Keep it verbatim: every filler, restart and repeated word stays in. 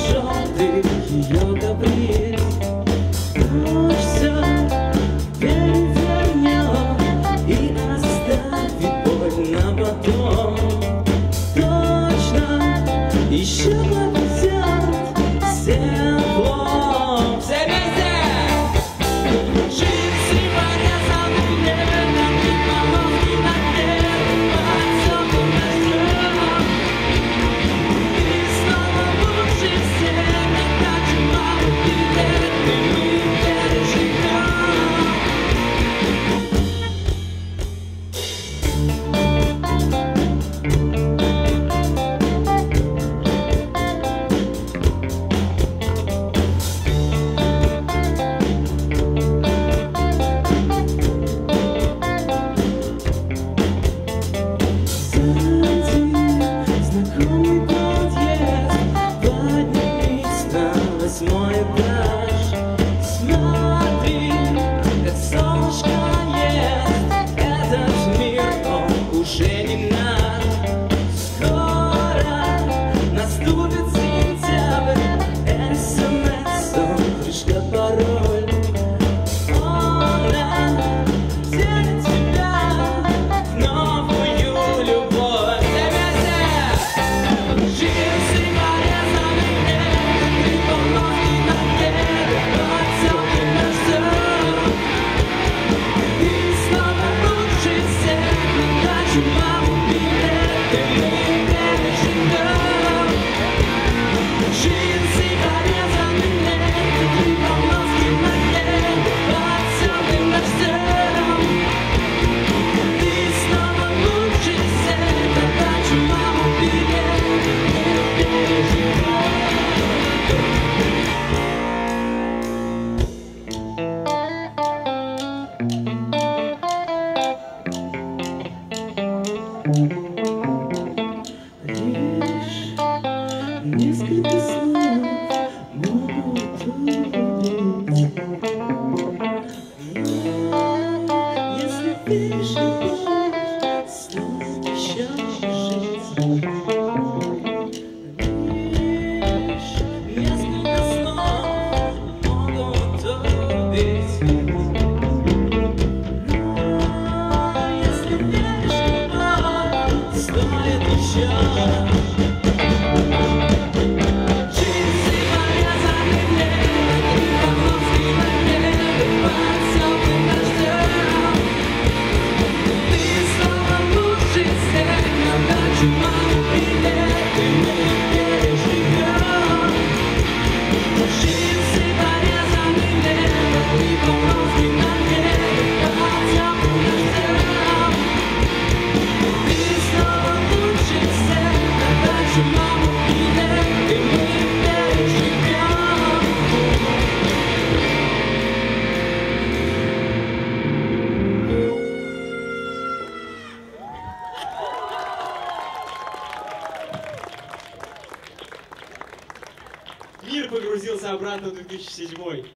желтый ее каприз. Ночь все перевернет и оставит боль на потом. Точно еще повезет всем плохо. Все вместе! Джинсы порезаны летом, и полоски на небе под теплым дождем. И снова лучше всех, так же мало билет, и мы переживем. Знакомый подъезд, поднимись на восьмой этаж. Смотри, как солнышко ест этот мир, он уже не наш. Скоро наступит сентябрь, смс-ом пришлет пароль. Она делит тебя в новую любовь. Джинсы порезаны летом, и полоски на небе под теплым дождем. И снова лучше всех, на дачу маму билет, и мы переживем. Джинсы порезаны летом, и полоски на небе под теплым дождем. И снова лучше всех, на дачу маму билет, и мы переживем. Лишь несколько слов могут убедить. Но если веришь в любовь, стоит еще жить. Лишь несколько слов могут убедить. Но если веришь в любовь, стоит еще. Джинсы порезаны летом, и полоски на небе под теплым дождем. И снова лучше всех, на дачу маму билет, и мы переживем. Джинсы порезаны летом, и полоски на небе под теплым дождем. И снова лучше всех, на дачу маму билет, и мы переживем. Мир погрузился обратно в две тысячи седьмой.